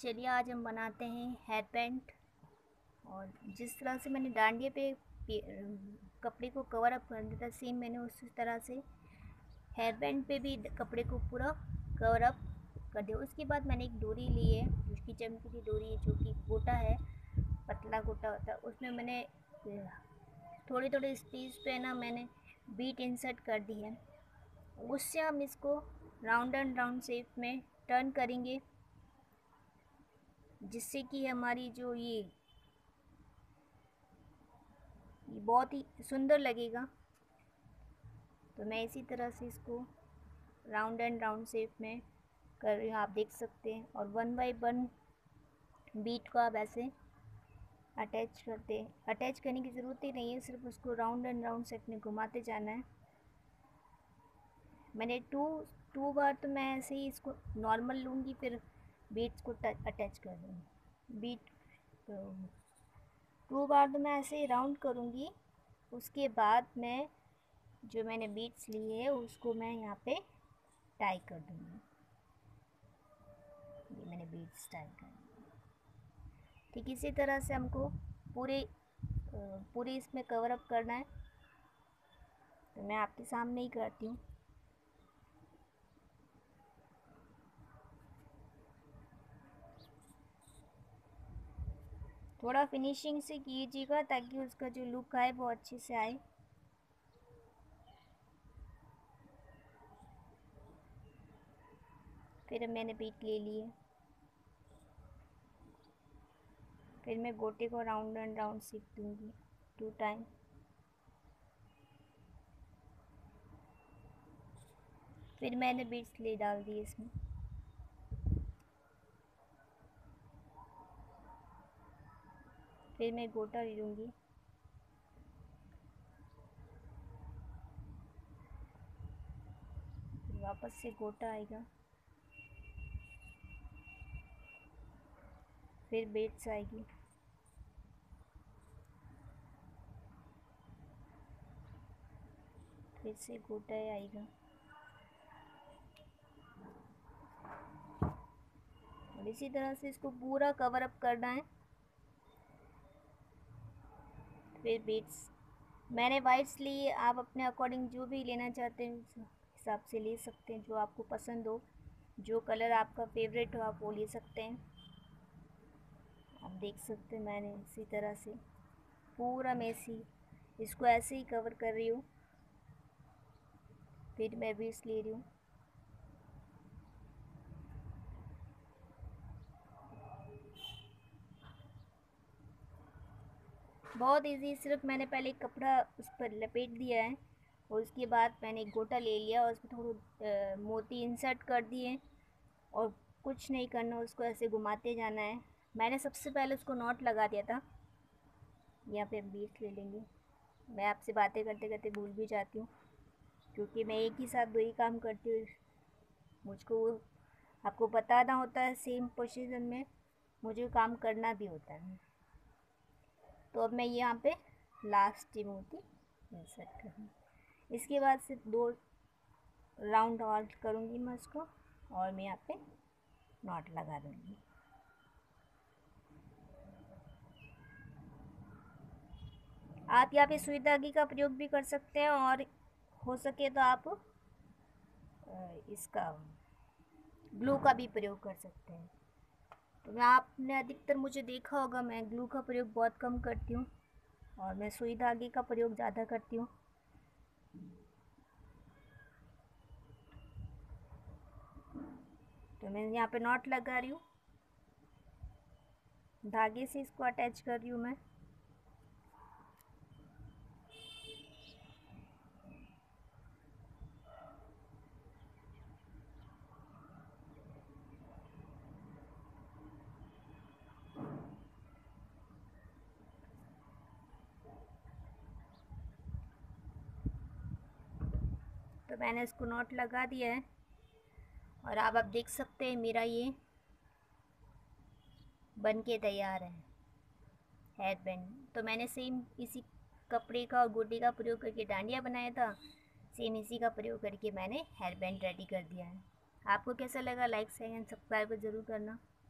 चलिए आज हम बनाते हैं हेयर बैंड। और जिस तरह से मैंने डांडिया पे कपड़े को कवर अप कर दिया था, सेम मैंने उसी तरह से हेयर बैंड पे भी कपड़े को पूरा कवर अप कर दिया। उसके बाद मैंने एक डोरी ली है, उसकी चमकीली डोरी है, जो कि गोटा है, पतला गोटा होता है। उसमें मैंने थोड़ी थोड़ी स्पेस पे ना मैंने बीट इंसर्ट कर दी है। उससे हम इसको राउंड एंड राउंड शेप में टर्न करेंगे, जिससे कि हमारी जो ये बहुत ही सुंदर लगेगा। तो मैं इसी तरह से इसको राउंड एंड राउंड शेप में कर रही हूँ, आप देख सकते हैं। और 1 बाय 1 बीट को आप ऐसे अटैच करने की ज़रूरत ही नहीं है, सिर्फ उसको राउंड एंड राउंड शेप में घुमाते जाना है। मैंने टू बार तो मैं ऐसे ही इसको नॉर्मल लूँगी, फिर बीट्स को अटैच कर दूँगी। बीट 2 बार तो मैं ऐसे ही राउंड करूँगी। उसके बाद मैं जो मैंने बीट्स लिए है उसको मैं यहाँ पे टाई कर दूँगी। ये मैंने बीट्स टाई कर दी। ठीक इसी तरह से हमको पूरे इसमें कवर अप करना है। तो मैं आपके सामने ही करती हूँ। थोड़ा फिनिशिंग से कीजिएगा ताकि उसका जो लुक आए वो अच्छे से आए। फिर मैंने बीट ले लिए, फिर मैं गोटे को राउंड एंड राउंड सीख दूँगी 2 टाइम। फिर मैंने बीट्स ले डाल दिए इसमें। फिर मैं गोटा ले लूँगी, वापस से गोटा आएगा, फिर बीट्स आएगी, फिर से गोटा आएगा, और इसी तरह से इसको पूरा कवर अप करना है। फिर बीट्स मैंने वाइट्स लिए, आप अपने अकॉर्डिंग जो भी लेना चाहते हैं उस हिसाब से ले सकते हैं, जो आपको पसंद हो, जो कलर आपका फेवरेट हो आप वो ले सकते हैं। आप देख सकते हैं मैंने इसी तरह से पूरा इसको ऐसे ही कवर कर रही हूँ। फिर मैं बीट्स ले रही हूँ, बहुत इजी। सिर्फ मैंने पहले एक कपड़ा उस पर लपेट दिया है, और उसके बाद मैंने एक गोटा ले लिया और उसमें थोड़ा मोती इंसर्ट कर दिए, और कुछ नहीं करना, उसको ऐसे घुमाते जाना है। मैंने सबसे पहले उसको नॉट लगा दिया था। यहाँ पे बीट्स ले लेंगे। मैं आपसे बातें करते करते भूल भी जाती हूँ, क्योंकि मैं एक ही साथ 2 ही काम करती हूँ। मुझको वो आपको बताना होता है, सेम पोजीशन में मुझे काम करना भी होता है। तो अब मैं यहाँ पे लास्ट मोती इंसर्ट करूँगी। इसके बाद से 2 राउंड और करूँगी मैं उसको, और मैं यहाँ पे नॉट लगा दूँगी। आप यहाँ पे सुई धागे का प्रयोग भी कर सकते हैं, और हो सके तो आप इसका ग्लू का भी प्रयोग कर सकते हैं। तो मैं आपने अधिकतर मुझे देखा होगा, मैं ग्लू का प्रयोग बहुत कम करती हूँ, और मैं सुई धागे का प्रयोग ज़्यादा करती हूँ। तो मैं यहाँ पे नॉट लगा रही हूँ, धागे से इसको अटैच कर रही हूँ मैं। तो मैंने इसको नॉट लगा दिया है, और अब आप देख सकते हैं मेरा ये बन के तैयार है हेयर बैंड। तो मैंने सेम इसी कपड़े का और गोटे का प्रयोग करके डांडिया बनाया था, सेम इसी का प्रयोग करके मैंने हेयर बैंड रेडी कर दिया है। आपको कैसा लगा? लाइक शेयर एंड सब्सक्राइब ज़रूर करना।